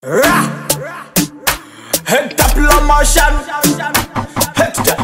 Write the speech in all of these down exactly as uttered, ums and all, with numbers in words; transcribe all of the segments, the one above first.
Hectapla Martian Hecta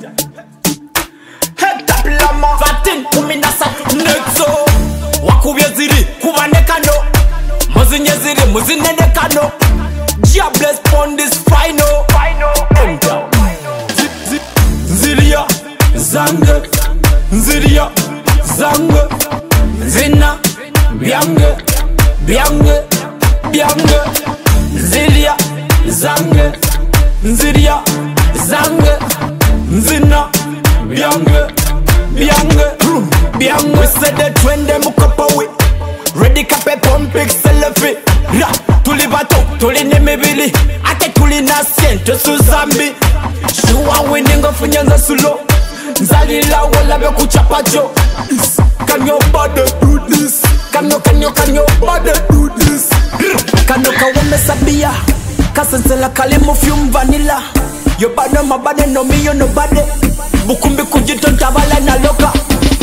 Hectapla ma Fatin kumina satu Netso Wakubye ziri kubanekano Muzinye ziri muzinenekano Diables pon this final Enter Nziria Zange Nziria Zange Nzina Biange Biange Biange Nziria Zange Nziria Zange Nzina Biange Biange Biange We said the trend them ukapawe Ready kape pompik selfie Ra Tuli bato Tuli nemebili Ake tuli na siento suzambi Shuwa winning of nyanza sulo Nzalila wala be kuchapacho Can your body do this? Can you, can you, can your body do this? Can you kawame sabia Kasensela kalimu fium vanilla Yo bado mabade no me yo nobody Bukumbi kujito tabala na loka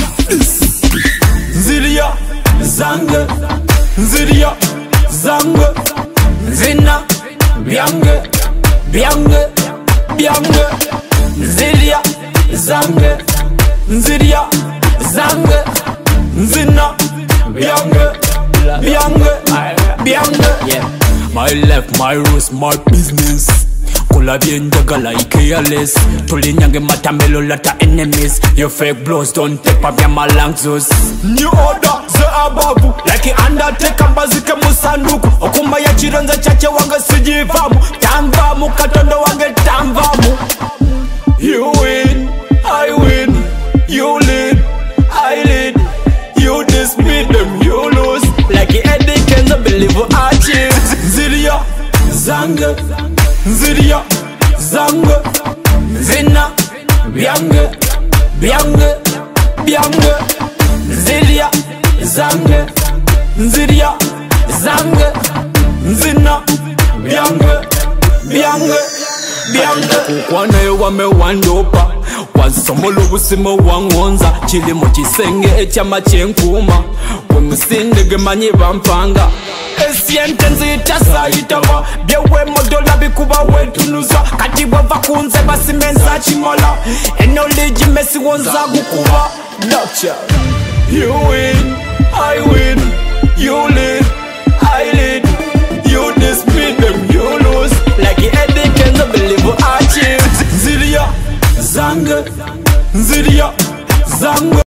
Nziria Zange Nziria Zange Nzina Biange Biange Biange Nziria Zange Nziria Zange Nzina Biange Biange Biange yeah. My life, my rules, my business Kula bien jagala careless Tuli nyange matamelo lata enemies Your fake blows don't take up your malangzos New order, ze ababu Like undertaker mbazike musanduku Okuma ya chironza chache wange sijivamu Tamvamu, katondo wange tamvamu You win, I win You lead, I lead You disbeat them, you lose Like Eddie Kenzo believe you achieve Nziria Zange Nziria Zange Nzina Biange Biange Biange Nziria Zange Nziria Zange Nzina Biange Biange Biange Kukwana ewa me wandopa Wansomolo busimo wangonza Chili mochisenge echama chenkuma Wemusindege manyi bampanga Esiente nzita saitava Byewe modola bikuba wetunuza Kati wava kunze basi menza chimola Enoliji mesi wonza gukuba Doctor You win, I win You lead, I lead You disbeat them, you lose Like Eddie Kenzo believe you achieve Nziria Zange Nziria Zange